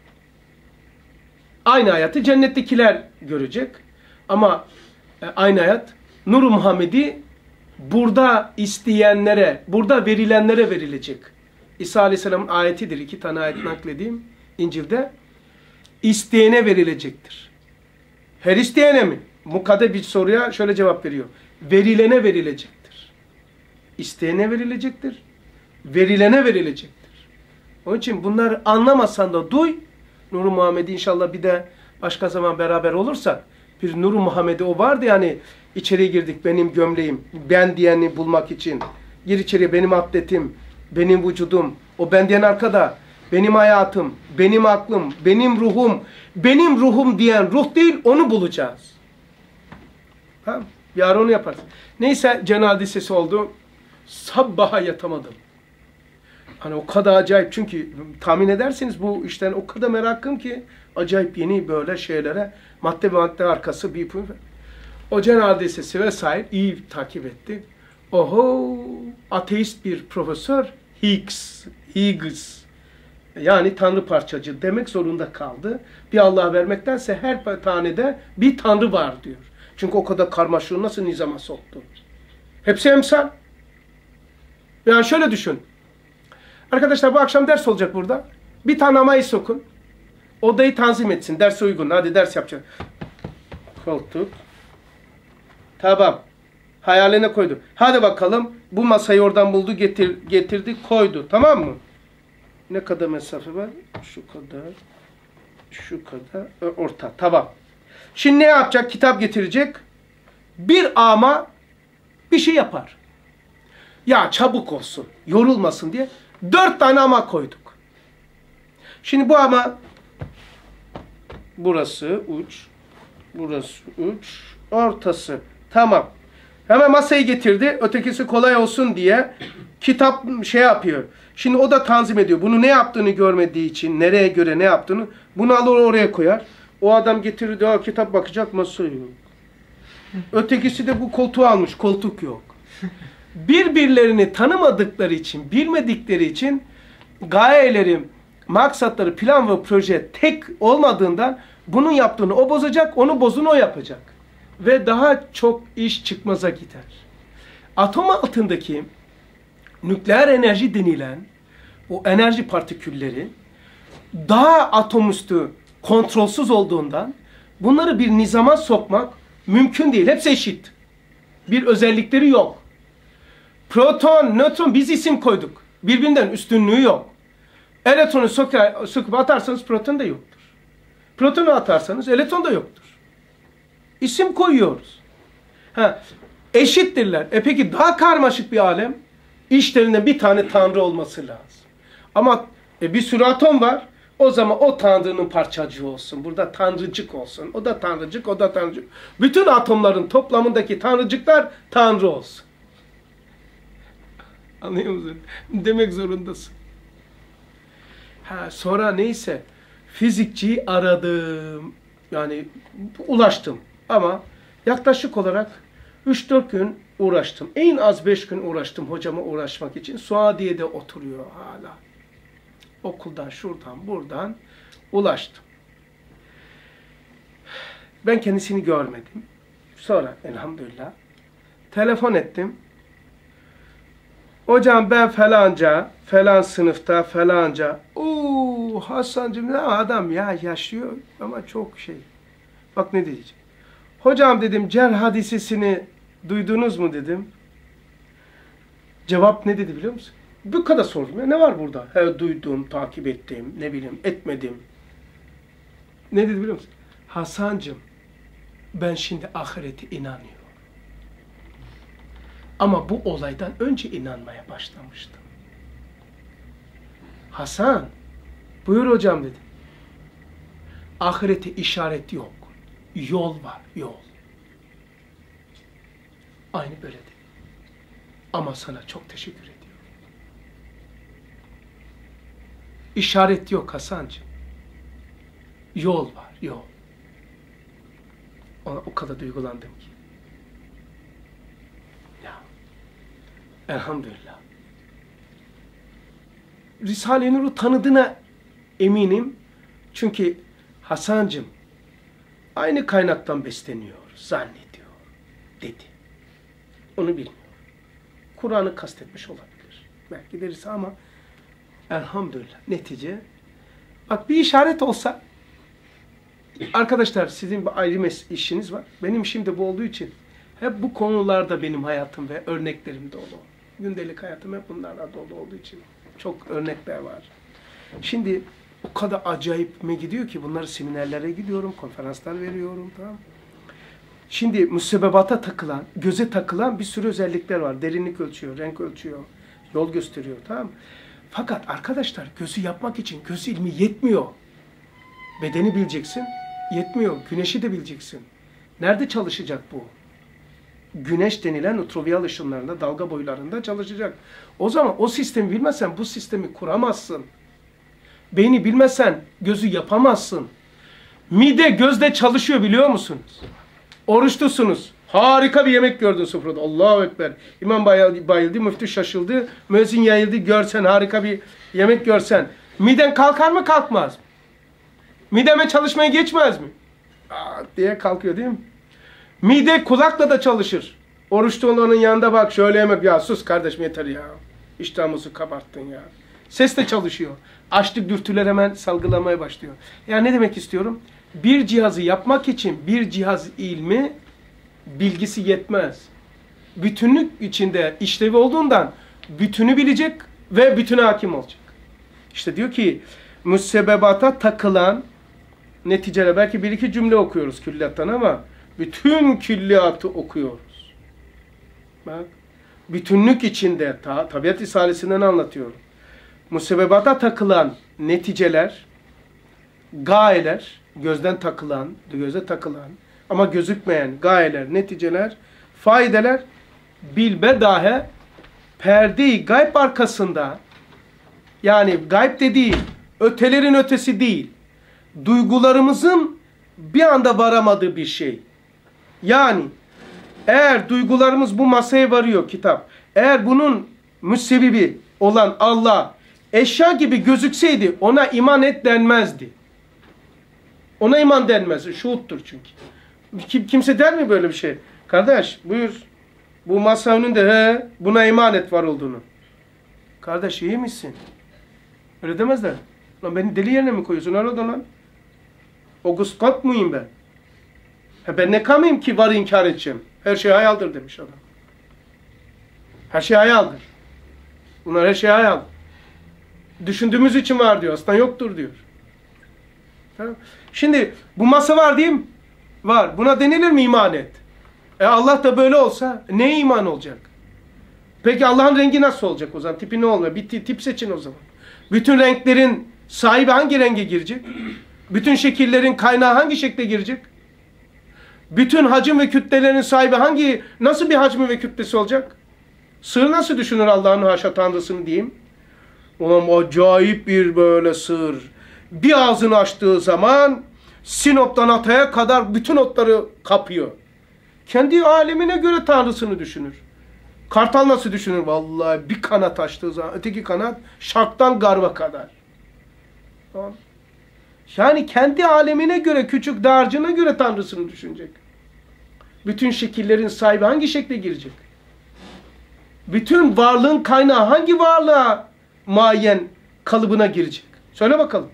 [SPEAKER 1] Aynı hayatı cennettekiler görecek. Ama e, aynı hayat, Nur-u Muhammedi burada isteyenlere, burada verilenlere verilecek. İsa Aleyhisselam'ın ayetidir. İki tane ayet nakledeyim İncil'de. İsteyene verilecektir. Her isteyene mi? Mukadde bir soruya şöyle cevap veriyor. Verilene verilecektir. İsteyene verilecektir. Verilene verilecektir. Onun için bunları anlamasan da duy. Nur-u Muhammed'i inşallah bir de başka zaman beraber olursak. Bir Nur-u Muhammed'i o vardı yani, içeri girdik benim gömleğim, ben diyeni bulmak için. Gir içeri, benim atletim, benim vücudum, o ben diyen arkada. Benim hayatım, benim aklım, benim ruhum, benim ruhum diyen ruh değil, onu bulacağız. Ha? Yarın onu yaparız. Neyse, CERN hadisesi oldu. Sabbaha yatamadım. Hani o kadar acayip, çünkü tahmin edersiniz bu işten o kadar merakım ki acayip yeni böyle şeylere, madde ve madde arkası bir ipucu. O CERN hadisesi vesaire iyi takip etti. Oho, ateist bir profesör Higgs, Higgs. Yani tanrı parçacı demek zorunda kaldı. Bir Allah vermektense her tanede bir tanrı var diyor. Çünkü o kadar karmaşığı nasıl nizama soktu. Hepsi emsal. Yani şöyle düşün. Arkadaşlar bu akşam ders olacak burada. Bir tane amayı sokun. Odayı tanzim etsin. Derse uygun. Hadi ders yapacağız. Koltuk. Tamam. Hayaline koydu. Hadi bakalım. Bu masayı oradan buldu, getir, getirdi, koydu. Tamam mı? Ne kadar mesafe var? Şu kadar. Şu kadar. Orta. Tamam. Şimdi ne yapacak? Kitap getirecek. Bir ama bir şey yapar. Ya çabuk olsun, yorulmasın diye dört tane ama koyduk. Şimdi bu ama burası uç, burası uç, ortası. Tamam. Hemen masayı getirdi. Ötekisi kolay olsun diye kitap şey yapıyor. Şimdi o da tanzim ediyor. Bunu ne yaptığını görmediği için, nereye göre ne yaptığını, bunu alır oraya koyar. O adam getirir, o kitap bakacak, masa yok. Ötekisi de bu koltuğu almış, koltuk yok. Birbirlerini tanımadıkları için, bilmedikleri için gayeleri, maksatları, plan ve proje tek olmadığından bunun yaptığını o bozacak, onu bozunu o yapacak. Ve daha çok iş çıkmaza gider. Atom altındaki nükleer enerji denilen o enerji partikülleri daha atomüstü kontrolsüz olduğundan bunları bir nizama sokmak mümkün değil. Hepsi eşit. Bir özellikleri yok. Proton, nötron biz isim koyduk. Birbirinden üstünlüğü yok. Elektronu söker, söküp atarsanız proton da yoktur. Protonu atarsanız elektron da yoktur. İsim koyuyoruz. Ha, eşittirler. E peki daha karmaşık bir alem, içlerinde bir tane tanrı olması lazım. Ama e, bir sürü atom var. O zaman o tanrının parçacığı olsun. Burada tanrıcık olsun. O da tanrıcık, o da tanrıcık. Bütün atomların toplamındaki tanrıcıklar tanrı olsun. Anlıyor musun? Demek zorundasın. Ha, sonra neyse fizikçiyi aradım. Yani ulaştım. Ama yaklaşık olarak üç dört gün uğraştım. En az beş gün uğraştım hocama uğraşmak için. Suadiye'de oturuyor hala. Okuldan, şuradan, buradan ulaştım. Ben kendisini görmedim. Sonra elhamdülillah telefon ettim. Hocam ben falanca, falan sınıfta falanca. Uuu Hasan'cığım ne adam ya yaşıyor ama çok şey. Bak ne diyeceğim. Hocam dedim cerh hadisesini duydunuz mu dedim. Cevap ne dedi biliyor musun? Bu kadar sordum ya ne var burada? He duydum, takip ettim, ne bileyim etmedim. Ne dedi biliyor musun? Hasan'cığım ben şimdi ahirete inanıyorum. Ama bu olaydan önce inanmaya başlamıştım. Hasan, buyur hocam dedim. Ahirete işaret yok. Yol var, yol. Aynı böyle dedi. Ama sana çok teşekkür ediyorum. İşaret yok Hasancığım. Yol var, yol. Ona o kadar duygulandım ki. Ya, elhamdülillah. Risale-i Nur'u tanıdığına eminim. Çünkü Hasancığım aynı kaynaktan besleniyor, zannediyor, dedi. Onu bilmiyor. Kur'an'ı kastetmiş olabilir. Belki derisi ama elhamdülillah. Netice, bak bir işaret olsa, arkadaşlar sizin bir ayrı işiniz var. Benim işim de bu olduğu için hep bu konularda benim hayatım ve örneklerim dolu. Gündelik hayatım hep bunlarla dolu olduğu için çok örnekler var. Şimdi o kadar acayipme gidiyor ki bunları seminerlere gidiyorum, konferanslar veriyorum. Tamam. Şimdi müsebbebata takılan, göze takılan bir sürü özellikler var. Derinlik ölçüyor, renk ölçüyor, yol gösteriyor. Tamam. Fakat arkadaşlar gözü yapmak için göz ilmi yetmiyor. Bedeni bileceksin, yetmiyor. Güneşi de bileceksin. Nerede çalışacak bu? Güneş denilen ultraviyol ışınlarında, dalga boylarında çalışacak. O zaman o sistemi bilmezsen bu sistemi kuramazsın. Beyni bilmezsen gözü yapamazsın. Mide gözde çalışıyor biliyor musunuz? Oruçlusunuz. Harika bir yemek gördün sofrada. Allahu Ekber. İmam bayıldı, müftü şaşıldı. Müezzin yayıldı. Görsen harika bir yemek görsen. Miden kalkar mı kalkmaz mı? Mideme çalışmaya geçmez mi? Aa, diye kalkıyor değil mi? Mide kulakla da çalışır. Oruçlu olanın yanında bak şöyle yemek. Ya sus kardeşim yeter ya. İştahımızı kabarttın ya. Ses de çalışıyor. Açlık dürtüler hemen salgılamaya başlıyor. Yani ne demek istiyorum? Bir cihazı yapmak için bir cihaz ilmi, bilgisi yetmez. Bütünlük içinde işlevi olduğundan bütünü bilecek ve bütüne hakim olacak. İşte diyor ki müsebbebata takılan neticeler, belki bir iki cümle okuyoruz külliyattan ama bütün külliyatı okuyoruz. Bak, bütünlük içinde ta, tabiat risalesinden anlatıyorum. Müsebbebata takılan neticeler, gayeler, gözden takılan, göze takılan ama gözükmeyen gayeler, neticeler, faydeler bilbedahe perde-i gayb arkasında, yani gayb de değil, ötelerin ötesi değil, duygularımızın bir anda varamadığı bir şey. Yani eğer duygularımız bu masaya varıyor kitap, eğer bunun müsebbibi olan Allah eşya gibi gözükseydi ona iman et denmezdi. Ona iman denmez. Şuhuttur çünkü. Kim, kimse der mi böyle bir şey? Kardeş buyur. Bu masa önünde he, buna iman et var olduğunu. Kardeş iyi misin? Öyle demezler. Lan beni deli yerine mi koyuyorsun? Öyle lan. August Comte muyum ben? He ben ne kamayım ki var inkar edeceğim? Her şey hayaldir demiş adam. Her şey hayaldir. Bunlar her şey hayal. Düşündüğümüz için var diyor. Aslında yoktur diyor. Tamam. Şimdi bu masa var değil mi? Var. Buna denilir mi iman et? E Allah da böyle olsa neye iman olacak? Peki Allah'ın rengi nasıl olacak o zaman? Tipi ne olmuyor? Bir tip seçin o zaman. Bütün renklerin sahibi hangi renge girecek? Bütün şekillerin kaynağı hangi şekle girecek? Bütün hacim ve kütlelerin sahibi hangi, nasıl bir hacmi ve kütlesi olacak? Sığır nasıl düşünür Allah'ın haşa tanrısını diyeyim? Ulan acayip bir böyle sığır. Bir ağzını açtığı zaman Sinop'tan Hatay'a kadar bütün otları kapıyor. Kendi alemine göre tanrısını düşünür. Kartal nasıl düşünür? Vallahi bir kanat açtığı zaman öteki kanat şarktan garba kadar. Tamam. Yani kendi alemine göre, küçük dağarcığına göre tanrısını düşünecek. Bütün şekillerin sahibi hangi şekle girecek? Bütün varlığın kaynağı hangi varlığa muayyen kalıbına girecek? Söyle bakalım.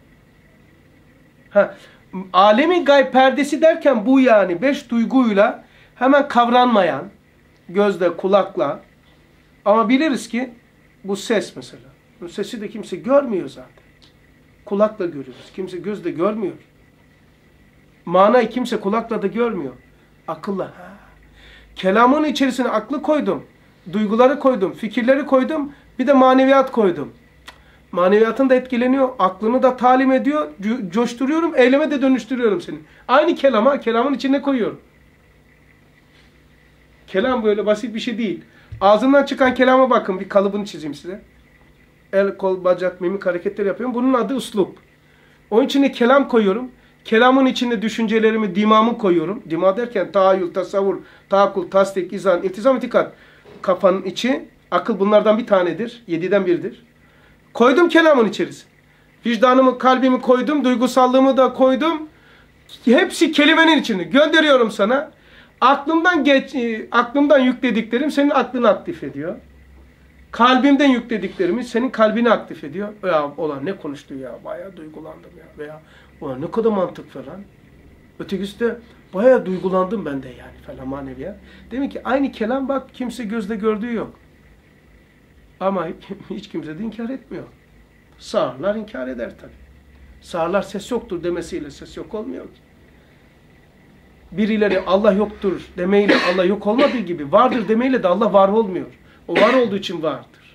[SPEAKER 1] Ha, alemin gayb perdesi derken bu yani beş duyguyla hemen kavranmayan, gözle, kulakla, ama biliriz ki bu ses mesela. Bu sesi de kimse görmüyor zaten. Kulakla görüyoruz. Kimse gözle görmüyor. Manayı kimse kulakla da görmüyor. Akılla. Ha. Kelamın içerisine aklı koydum. Duyguları koydum. Fikirleri koydum. Bir de maneviyat koydum. Maneviyatın da etkileniyor. Aklını da talim ediyor. Co coşturuyorum. Eyleme de dönüştürüyorum seni. Aynı kelama kelamın içine koyuyorum. Kelam böyle basit bir şey değil. Ağzından çıkan kelama bakın. Bir kalıbını çizeyim size. El, kol, bacak, mimik hareketleri yapıyorum. Bunun adı üslup. Onun içine kelam koyuyorum. Kelamın içinde düşüncelerimi, dimağımı koyuyorum. Dima derken tahayyül, tasavvur, tahakkul, tasdik, izan, iltizam, itikat. Kafanın içi, akıl bunlardan bir tanedir. Yediden birdir. Koydum kelamın içerisine. Vicdanımı, kalbimi koydum. Duygusallığımı da koydum. Hepsi kelimenin içinde. Gönderiyorum sana. Aklımdan geç, aklımdan yüklediklerim senin aklını aktif ediyor. Kalbimden yüklediklerimi senin kalbini aktif ediyor. Ya ulan ne konuştu ya, bayağı duygulandım ya. Veya ulan ne kadar mantık falan. Ötekisi de bayağı duygulandım ben de yani falan maneviyat. Demek ki aynı kelam bak kimse gözle gördüğü yok. Ama hiç kimse de inkar etmiyor. Sağırlar inkar eder tabii. Sağırlar ses yoktur demesiyle ses yok olmuyor ki. Birileri Allah yoktur demeyle Allah yok olmadığı gibi vardır demeyle de Allah var olmuyor. O var olduğu için vardır.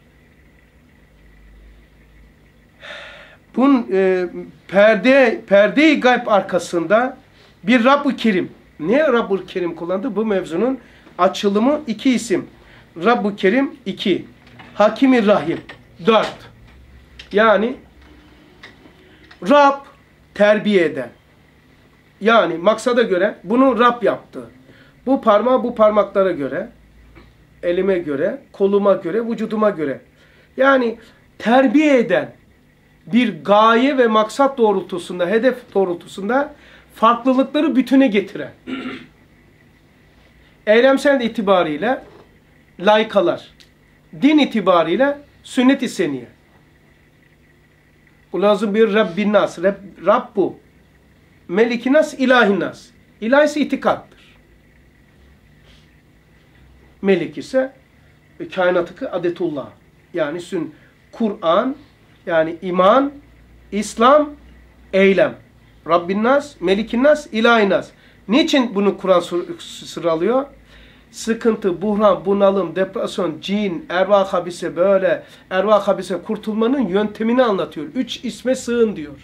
[SPEAKER 1] Bunun e, perde, perde-i gayb arkasında bir Rabb-ı Kerim. Niye Rabb-ı Kerim kullandı? Bu mevzunun açılımı iki isim. Rabb-ı Kerim iki. Hakim-i Rahim dört. Yani Rab terbiye eden. Yani maksada göre bunu Rab yaptı. Bu parmağı bu parmaklara göre, elime göre, koluma göre, vücuduma göre. Yani terbiye eden bir gaye ve maksat doğrultusunda, hedef doğrultusunda farklılıkları bütüne getiren. Eylemsel itibariyle layıkalar. Din itibariyle sünnet-i seniye. Bu lazım bir Rabbin nas. Rab, Rabbu. Meliki nas, ilahi nas. İlah ise itikattır. Melik ise kainatıkı adetullah. Yani sün Kur'an, yani iman, İslam, eylem. Rabbin nas, Melikin nas, ilahi nas. Niçin bunu Kur'an sıralıyor? Sıkıntı, buhran, bunalım, depresyon, cin, ervah habise böyle, ervah habise kurtulmanın yöntemini anlatıyor. Üç isme sığın diyor.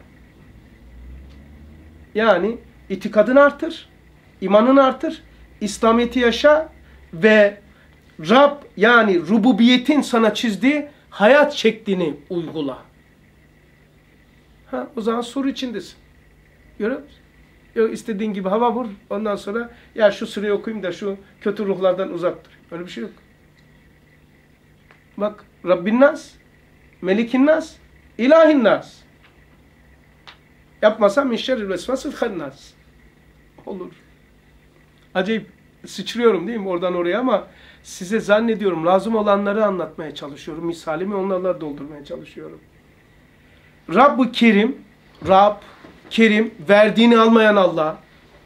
[SPEAKER 1] Yani itikadını artır, imanını artır, İslamiyet'i yaşa ve Rab yani rububiyetin sana çizdiği hayat şeklini uygula. Ha, o zaman sur içindesin. Görüyor musun? Yok, istediğin gibi hava vur. Ondan sonra ya şu sırayı okuyayım da şu kötü ruhlardan uzak dur. Öyle bir şey yok. Bak Rabbin nas, Melikin nas, ilahin nas. Yapmasam min şerril vesvasil hannas. Olur. Acayip sıçrıyorum değil mi oradan oraya ama size zannediyorum lazım olanları anlatmaya çalışıyorum. Misalimi onlarla doldurmaya çalışıyorum. Rabb-ı Kerim, Rab, Kerim, verdiğini almayan Allah.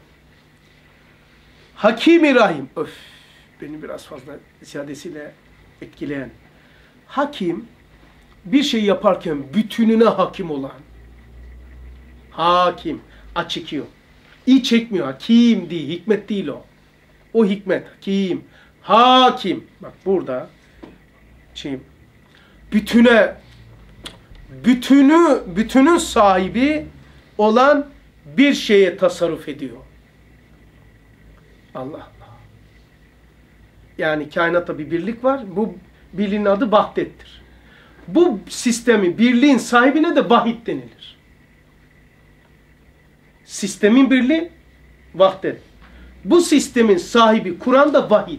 [SPEAKER 1] Hakim-i Rahim. Öf, beni biraz fazla ziyadesiyle etkileyen. Hakim, bir şey yaparken bütününe hakim olan. Hakim. Açıkıyor. İyi çekmiyor. Hakim değil. Hikmet değil o. O hikmet. Hakim. Hakim. Bak burada. Şey, bütüne bütünü, bütünün sahibi olan bir şeye tasarruf ediyor. Allah Allah. Yani kainatta bir birlik var. Bu birliğin adı Vahdet'tir. Bu sistemi, birliğin sahibine de Vahid denilir. Sistemin birliği Vahdet. Bu sistemin sahibi Kur'an'da Vahid.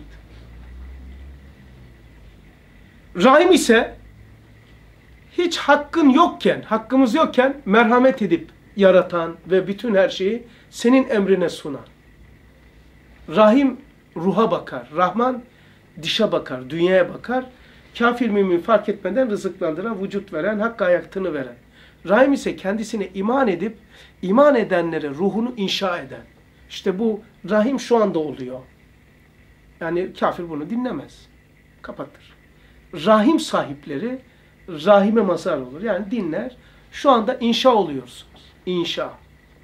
[SPEAKER 1] Rahim ise hiç hakkın yokken, hakkımız yokken merhamet edip yaratan ve bütün her şeyi senin emrine sunan. Rahim ruha bakar. Rahman dişe bakar, dünyaya bakar. Kafir mümin fark etmeden rızıklandıran, vücut veren, hakkı hayatını veren. Rahim ise kendisine iman edip, iman edenlere ruhunu inşa eden. İşte bu rahim şu anda oluyor. Yani kafir bunu dinlemez. Kapatır. Rahim sahipleri rahime mazhar olur. Yani dinler. Şu anda inşa oluyorsunuz. İnşa.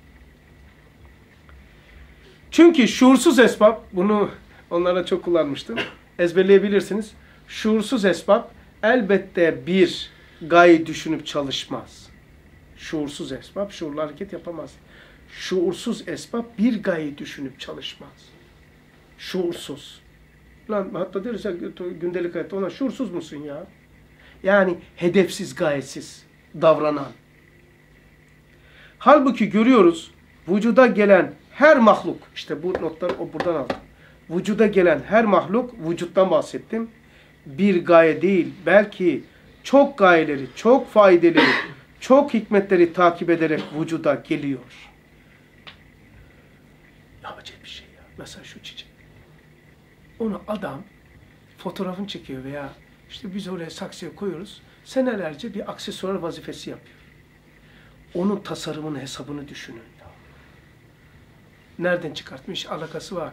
[SPEAKER 1] Çünkü şuursuz esbab, bunu onlara çok kullanmıştım. Ezberleyebilirsiniz. Şuursuz esbab elbette bir gaye düşünüp çalışmaz. Şuursuz esbab şuurlu hareket yapamaz. Şuursuz esbab bir gaye düşünüp çalışmaz. Şuursuz. Lan hatta deriz ya gündelik hayatta ona şuursuz musun ya? Yani hedefsiz, gayesiz davranan. Halbuki görüyoruz vücuda gelen her mahluk, işte bu notları o buradan aldım. Vücuda gelen her mahluk, vücuttan bahsettim. Bir gaye değil, belki çok gayeleri, çok faydeleri, çok hikmetleri takip ederek vücuda geliyor. Ya acayip bir şey ya. Mesela şu çiçek. Onu adam fotoğrafını çekiyor veya işte biz oraya saksıya koyuyoruz. Senelerce bir aksesuar vazifesi yapıyor. Onun tasarımını, hesabını düşünün. Ya. Nereden çıkartmış? Alakası var.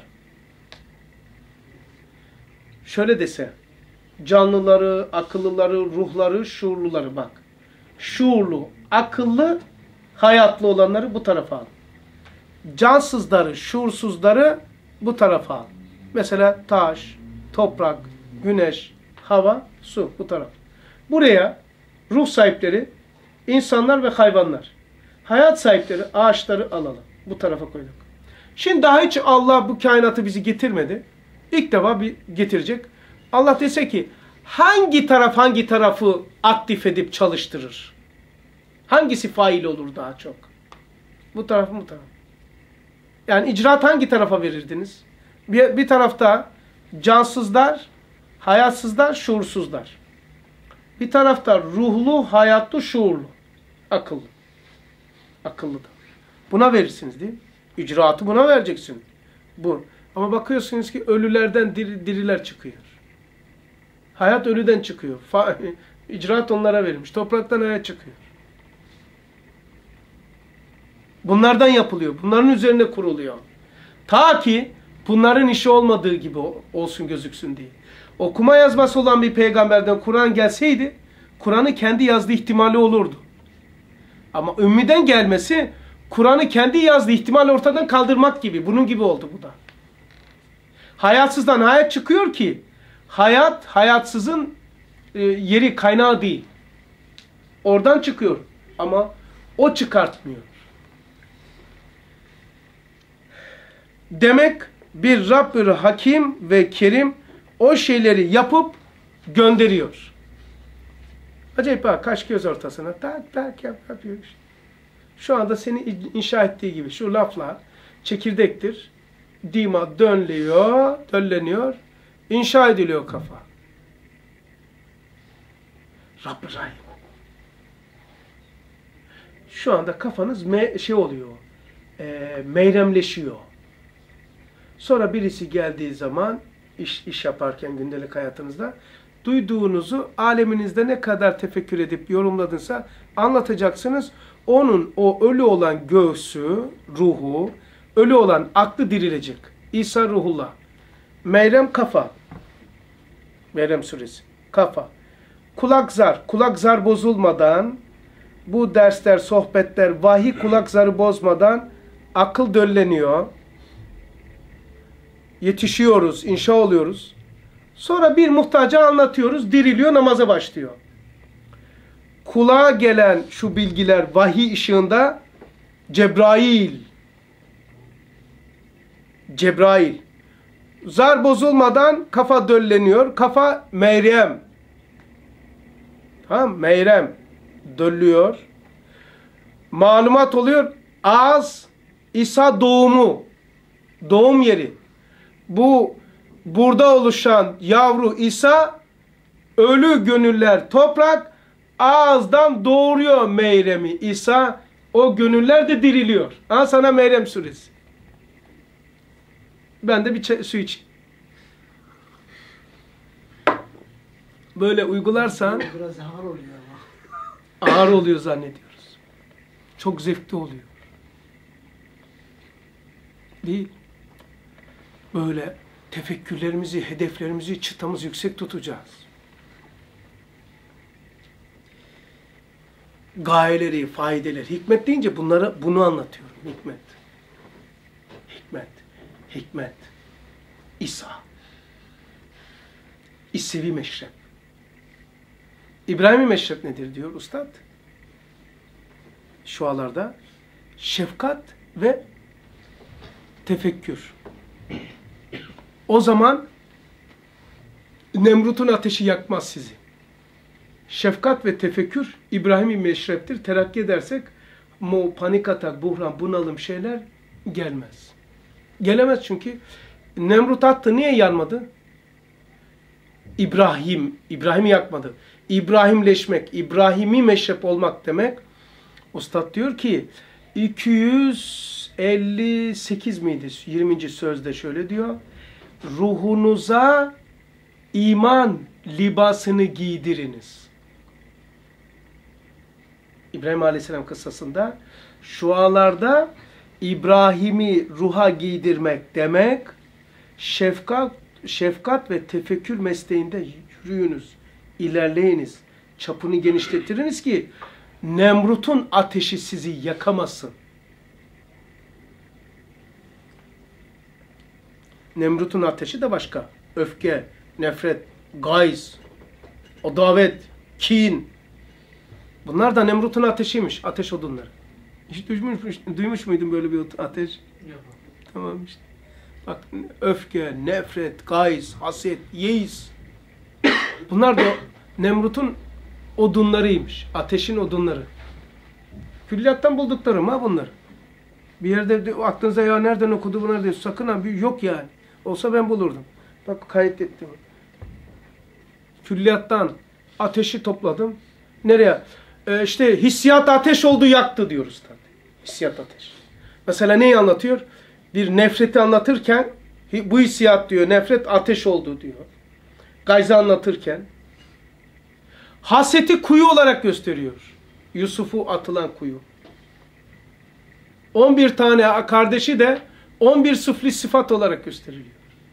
[SPEAKER 1] Şöyle dese, canlıları, akıllıları, ruhları, şuurluları bak. Şuurlu, akıllı, hayatlı olanları bu tarafa al. Cansızları, şuursuzları bu tarafa al. Mesela taş, toprak, güneş, hava, su bu taraf. Buraya ruh sahipleri, insanlar ve hayvanlar. Hayat sahipleri, ağaçları alalım. Bu tarafa koyduk. Şimdi daha hiç Allah bu kainatı bizi getirmedi. İlk defa bir getirecek. Allah dese ki hangi taraf hangi tarafı aktif edip çalıştırır? Hangisi fail olur daha çok? Bu taraf mı bu taraf? Yani icraat hangi tarafa verirdiniz? Bir, bir tarafta cansızlar, hayatsızlar, şuursuzlar. Bir tarafta ruhlu, hayatlı, şuurlu, akıllı. Akıllı da. Buna verirsiniz değil mi? İcraatı buna vereceksin. Bu. Ama bakıyorsunuz ki ölülerden diri, diriler çıkıyor. Hayat ölüden çıkıyor. Fa İcraat onlara verilmiş. Topraktan hayat çıkıyor. Bunlardan yapılıyor. Bunların üzerine kuruluyor. Ta ki bunların işi olmadığı gibi olsun gözüksün diye. Okuma yazması olan bir peygamberden Kur'an gelseydi, Kur'an'ı kendi yazdığı ihtimali olurdu. Ama ümmiden gelmesi, Kur'an'ı kendi yazdığı ihtimali ortadan kaldırmak gibi. Bunun gibi oldu bu da. Hayatsızdan hayat çıkıyor ki, hayat, hayatsızın e, yeri, kaynağı değil. Oradan çıkıyor. Ama o çıkartmıyor. Demek bir Rabbül Hakim ve Kerim o şeyleri yapıp gönderiyor. Acayip bak kaş göz ortasına tak tak yap, yapıyor işte. Şu anda seni inşa ettiği gibi şu laflar çekirdektir. Dima dönlüyor, dölleniyor, inşa ediliyor kafa. Rabbül Rahim. Şu anda kafanız me şey oluyor, e, meyremleşiyor. Sonra birisi geldiği zaman iş, iş yaparken gündelik hayatınızda duyduğunuzu aleminizde ne kadar tefekkür edip yorumladınsa anlatacaksınız. Onun o ölü olan göğsü, ruhu, ölü olan aklı dirilecek. İsa ruhullah. Meryem kafa. Meryem suresi. Kafa. kulak zar, kulak zar bozulmadan, bu dersler, sohbetler, vahiy kulak zarı bozmadan akıl dölleniyor. Yetişiyoruz, inşa oluyoruz. Sonra bir muhtaca anlatıyoruz, diriliyor, namaza başlıyor. Kulağa gelen şu bilgiler vahiy ışığında Cebrail. Cebrail. Zar bozulmadan kafa dölleniyor. Kafa Meryem. Tamam, Meryem döllüyor. Malumat oluyor. Ağız İsa doğumu. Doğum yeri. Bu burada oluşan yavru İsa, ölü gönüller toprak, ağızdan doğuruyor Meryem'i İsa. O gönüller de diriliyor. Ha sana Meryem suresi. Ben de bir su içeyim. Böyle uygularsan
[SPEAKER 2] biraz ağır oluyor ama.
[SPEAKER 1] Ağır oluyor zannediyoruz. Çok zevkli oluyor. Değil. Böyle tefekkürlerimizi, hedeflerimizi, çıtamızı yüksek tutacağız. Gayeleri, faydeleri, hikmet deyince bunları, bunu anlatıyorum. Hikmet. Hikmet. Hikmet. İsa. İsevi meşrep. İbrahim'i meşrep nedir diyor Ustad? Şualarda şefkat ve tefekkür. O zaman Nemrut'un ateşi yakmaz sizi. Şefkat ve tefekkür İbrahim'i meşreptir. Terakki edersek mu, panik atak, buhran, bunalım şeyler gelmez. Gelemez çünkü Nemrut attı. Niye yanmadı? İbrahim, İbrahim'i yakmadı. İbrahimleşmek, İbrahim'i meşrep olmak demek. Ustad diyor ki iki yüz elli sekiz miydi? yirminci sözde şöyle diyor. Ruhunuza iman libasını giydiriniz. İbrahim Aleyhisselam kıssasında şualarda İbrahim'i ruha giydirmek demek, şefkat, şefkat ve tefekkür mesleğinde yürüyünüz, ilerleyiniz, çapını genişletiriniz ki Nemrut'un ateşi sizi yakamasın. Nemrut'un ateşi de başka. Öfke, nefret, gayz, adavet, kin. Bunlar da Nemrut'un ateşiymiş. Ateş odunları. Hiç duymuş, duymuş muydun böyle bir ateş?
[SPEAKER 2] Yok.
[SPEAKER 1] Tamam işte. Bak, öfke, nefret, gayz, haset, yeis. Bunlar da Nemrut'un odunlarıymış. Ateşin odunları. Külliyattan bulduklarım ha bunlar. Bir yerde de, aklınıza ya nereden okudu bunlar diyor. Sakın ha, yok yani. Olsa ben bulurdum. Bak kaydettim. Külliyattan ateşi topladım. Nereye? Ee, işte hissiyat ateş oldu yaktı diyoruz tabii. Hissiyat ateş. Mesela neyi anlatıyor? Bir nefreti anlatırken bu hissiyat diyor, nefret ateş oldu diyor. Gayzı anlatırken haseti kuyu olarak gösteriyor. Yusuf'u atılan kuyu. on bir tane kardeşi de on bir sıfli sıfat olarak gösteriliyor.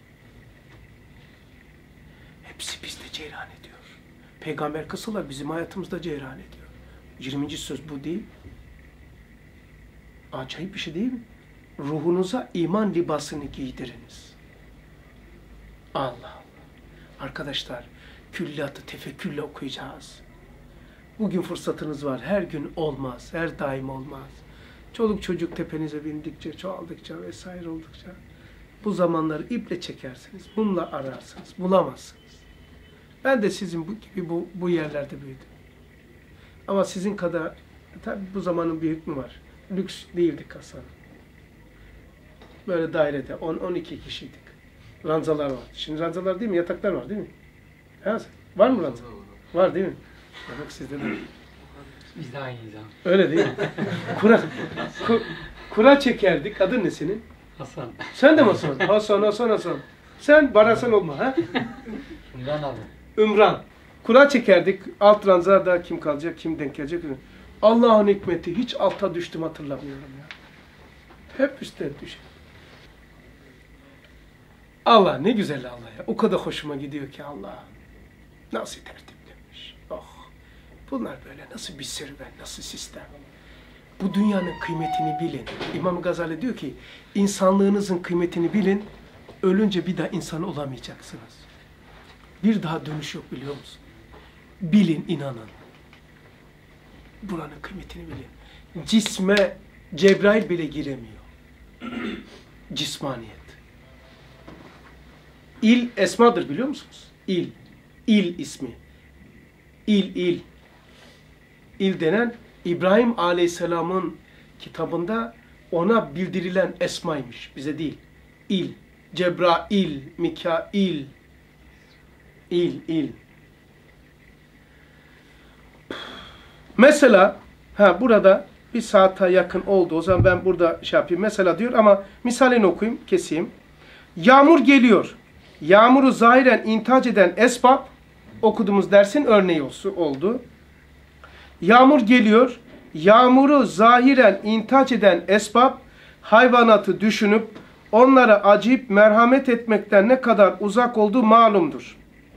[SPEAKER 1] Hepsi bizde cereyan ediyor. Peygamber kıssalar bizim hayatımızda cereyan ediyor. yirminci söz bu değil. Acayip bir şey değil mi? Ruhunuza iman libasını giydiriniz. Allah Allah. Arkadaşlar, külliyatı tefekkürle okuyacağız. Bugün fırsatınız var. Her gün olmaz. Her daim olmaz. Çoluk çocuk tepenize bindikçe, çoğaldıkça vesaire oldukça bu zamanları iple çekersiniz. Mumla ararsınız. Bulamazsınız. Ben de sizin bu gibi bu, bu yerlerde büyüdüm. Ama sizin kadar tabii bu zamanın bir hükmü var. Lüks değildik Hasan. Böyle dairede on on iki kişiydik. Ranzalar var. Şimdi ranzalar değil mi? Yataklar var değil mi? Ha, var mı ranza? Var değil mi? Ya bak sizde de.
[SPEAKER 2] Biz de aynıyız abi.
[SPEAKER 1] Öyle değil mi? Kura, ku, kura çekerdik. Adın ne senin?
[SPEAKER 2] Hasan.
[SPEAKER 1] Sen de mi Hasan? Hasan, Hasan, Hasan. Sen Barasan olma ha?
[SPEAKER 2] Ümran abi.
[SPEAKER 1] Ümran. Kura çekerdik. Alt ranzada kim kalacak, kim denk gelecek? Allah'ın hikmeti. Hiç alta düştüm hatırlamıyorum ya. Hep üstte düşer. Allah ne güzel Allah ya. O kadar hoşuma gidiyor ki Allah. Nasıl tertiplemiş. Oh, bunlar böyle nasıl bir serüven, nasıl sistem? Bu dünyanın kıymetini bilin. İmam Gazali diyor ki, insanlığınızın kıymetini bilin, ölünce bir daha insan olamayacaksınız. Bir daha dönüş yok biliyor musun? Bilin, inanın. Buranın kıymetini bilin. Cisme Cebrail bile giremiyor. Cismaniyet. İl esmadır biliyor musunuz? İl. İl ismi. İl, il. İl denen İbrahim Aleyhisselam'ın kitabında ona bildirilen esmaymış. Bize değil. İl. Cebrail, Mikail. İl, il. Mesela ha burada bir saate yakın oldu. O zaman ben burada şey yapayım. Mesela diyor ama misalini okuyayım, keseyim. Yağmur geliyor. Yağmuru zahiren intihac eden esbab, okuduğumuz dersin örneği oldu. Yağmur geliyor. Yağmuru zahiren intihac eden esbab, hayvanatı düşünüp onlara acıyıp merhamet etmekten ne kadar uzak olduğu malumdur.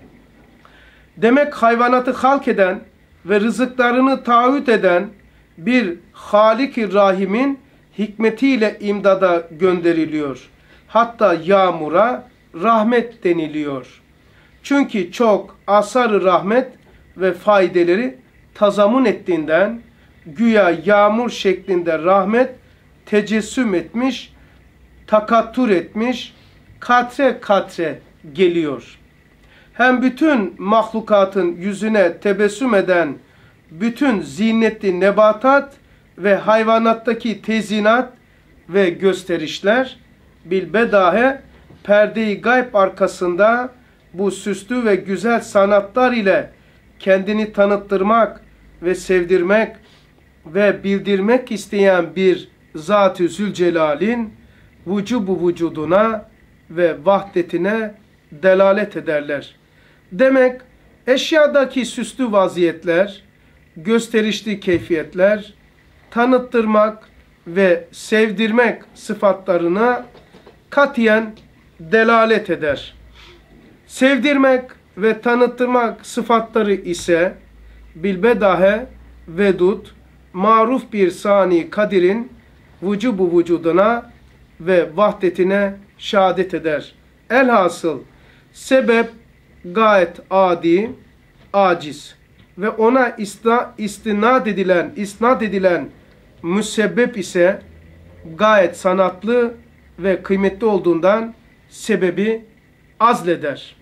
[SPEAKER 1] Demek hayvanatı halk eden ve rızıklarını taahhüt eden bir Halik-i Rahim'in hikmetiyle imdada gönderiliyor. Hatta yağmura rahmet deniliyor. Çünkü çok asar-ı rahmet ve faydeleri tazamun ettiğinden güya yağmur şeklinde rahmet tecessüm etmiş, takattur etmiş, katre katre geliyor. Hem bütün mahlukatın yüzüne tebessüm eden bütün zinetli nebatat ve hayvanattaki tezinat ve gösterişler bilbedahe perde-i gayb arkasında bu süslü ve güzel sanatlar ile kendini tanıttırmak ve sevdirmek ve bildirmek isteyen bir Zat-ı Zülcelal'in vücubu vücuduna ve vahdetine delalet ederler. Demek eşyadaki süslü vaziyetler, gösterişli keyfiyetler, tanıttırmak ve sevdirmek sıfatlarına katiyen delalet eder. Sevdirmek ve tanıttırmak sıfatları ise bilbedahe vedud, maruf bir sani kadirin vücubu vücuduna ve vahdetine şehadet eder. Elhasıl sebep gayet adi, aciz ve ona isna, istinad edilen, isnat edilen müsebbep ise gayet sanatlı ve kıymetli olduğundan sebebi azleder.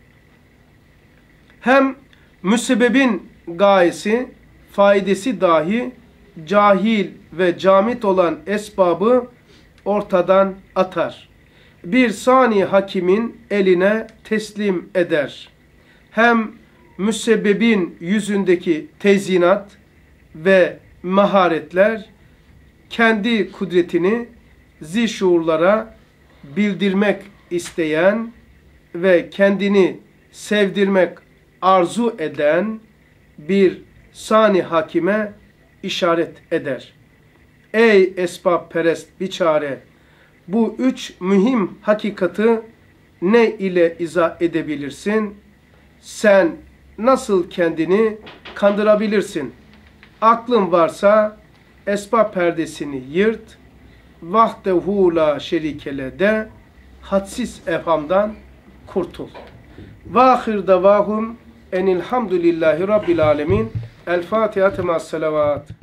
[SPEAKER 1] Hem müsebbebin gayesi, faydası dahi cahil ve camit olan esbabı ortadan atar. Bir sani hakimin eline teslim eder. Hem müsebbebin yüzündeki tezyinat ve maharetler kendi kudretini zişuurlara bildirmek isteyen ve kendini sevdirmek arzu eden bir sani hakime işaret eder. Ey esbab perest biçare, bu üç mühim hakikati ne ile izah edebilirsin? Sen nasıl kendini kandırabilirsin? Aklın varsa esbab perdesini yırt, vahdehu la şerikele de, hadsiz evhamdan kurtul. Ve ahir davahum enilhamdülillahi rabbil alemin. El Fatiha temas salavat.